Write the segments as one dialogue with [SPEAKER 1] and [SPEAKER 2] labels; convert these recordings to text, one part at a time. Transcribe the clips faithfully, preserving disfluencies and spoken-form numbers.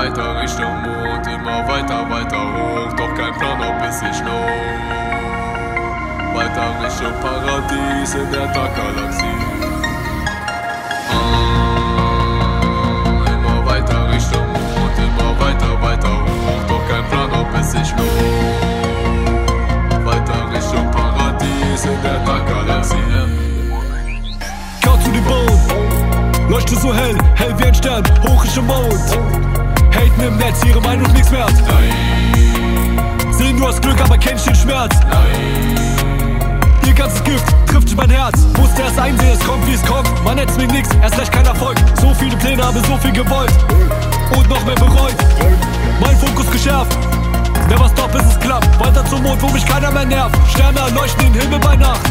[SPEAKER 1] weiter Richtung Mond, immer weiter, weiter hoch, doch kein Plan, ob es sich lohnt. Weiter Richtung Paradies in der Galaxie. Ah, immer weiter Richtung Mond, immer weiter, weiter hoch, doch kein Plan, ob es sich lohnt. Weiter Richtung Paradies in der Galaxie.
[SPEAKER 2] Kaum zu dem Boden, leuchte so hell, hell wie ein Stern, hoch Richtung Mond. Haten im Netz, ihre Meinung nichts wert.
[SPEAKER 1] Nein.
[SPEAKER 2] Sehen nur das Glück, aber kennst den Schmerz.
[SPEAKER 1] Nein.
[SPEAKER 2] Ihr ganzes Gift trifft sich mein Herz. Musste erst einsehen, es kommt wie es kommt. Man hätt's mir nix, erst recht kein Erfolg. So viele Pläne, habe so viel gewollt und noch mehr bereut. Mein Fokus geschärft, never stop bis es klappt. Weiter zum Mond, wo mich keiner mehr nervt. Sterne erleuchten den Himmel bei Nacht.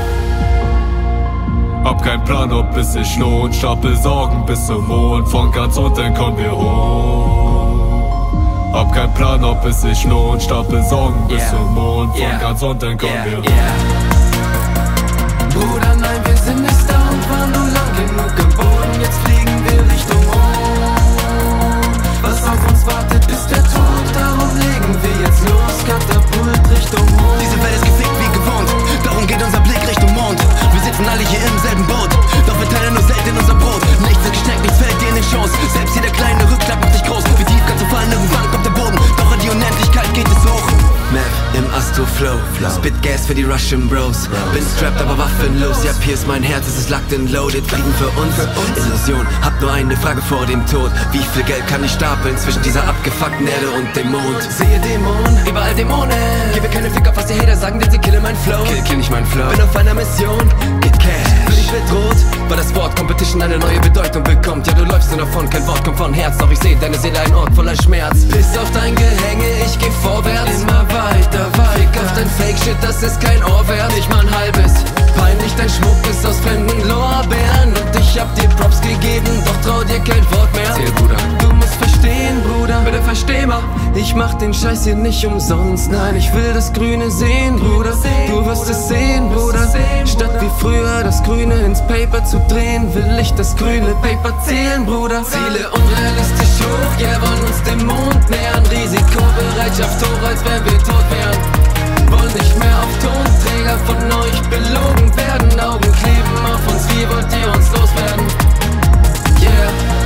[SPEAKER 1] Hab keinen Plan, ob es sich lohnt. Stapel Sorgen bis zum Mond. Von ganz unten kommen wir hoch. Hab keinen Plan, ob es sich lohnt. Stapel Sorgen bis
[SPEAKER 3] yeah.
[SPEAKER 1] zum Mond. Von
[SPEAKER 3] yeah.
[SPEAKER 1] ganz unten kommen
[SPEAKER 3] yeah.
[SPEAKER 1] wir hoch.
[SPEAKER 3] yeah. Bruder, nein, wir sind nicht da und waren nur lang genug im Boden. Jetzt fliegen wir Richtung Mond. Was auf uns wartet, ist der Tod. Darum legen wir jetzt los. Katapult Richtung Mond.
[SPEAKER 4] Diese Welt ist gefickt wie gewohnt. Darum geht unser Blick Richtung Mond. Wir sitzen alle hier im selben Boot, doch wir teilen nur selten unser Brot. Nichts wird geschenkt, nichts fällt dir in den Schoß. Selbst jeder kleine Rückschlag macht dich groß. Wie tief kannst du fallen, irgendwann kommt der Boden. Doch in die Unendlichkeit geht es hoch. Map im Astro-Flow, Spit Gas für die Russian Bros. Bin strapped, aber waffenlos. Ja, hier ist mein Herz, es ist locked and loaded. Frieden für uns, Illusion. Hab nur eine Frage vor dem Tod. Wie viel Geld kann ich stapeln zwischen dieser abgefuckten Erde und dem Mond? Sehe Dämonen, überall Dämonen. Gebe keine Fick auf, was die Hater sagen, denn sie killen mein Flow. Kill, kill nicht mein Flow. Bin auf einer Mission, get cash. Bin ich bedroht, weil das Wort Competition eine neue Bedeutung bekommt. Ja, du läufst nur davon, kein Wort kommt von Herz. Doch ich seh deine Seele, ein Ort voller Schmerz. Piss auf dein Gehänge, ich geh vorwärts. Immer weiter, weiter. Fick auf dein Fake-Shit, das ist kein Ohr wert. Nicht mal ein halbes. Peinlich, dein Schmuck ist aus fremden Lorbeeren. Und ich hab dir Props gegeben, doch trau dir kein Wort mehr.
[SPEAKER 3] Erzähl, Bruder.
[SPEAKER 4] Du musst verstehen, Bruder.
[SPEAKER 3] Bitte versteh mal.
[SPEAKER 4] Ich mach den Scheiß hier nicht umsonst. Nein, ich will das Grüne sehen, Bruder. Du wirst es sehen, Bruder. Statt wie früher das Grüne ins Paper zu drehen, will ich das grüne Paper zählen, Bruder.
[SPEAKER 3] Ziele unrealistisch hoch, ja, wollen uns dem Mond nähern. Risikobereitschaft hoch, als wenn wir tot wären. Wollen nicht mehr auf Tonträger von euch belogen werden. Augen kleben auf uns, wie wollt ihr uns loswerden? Yeah.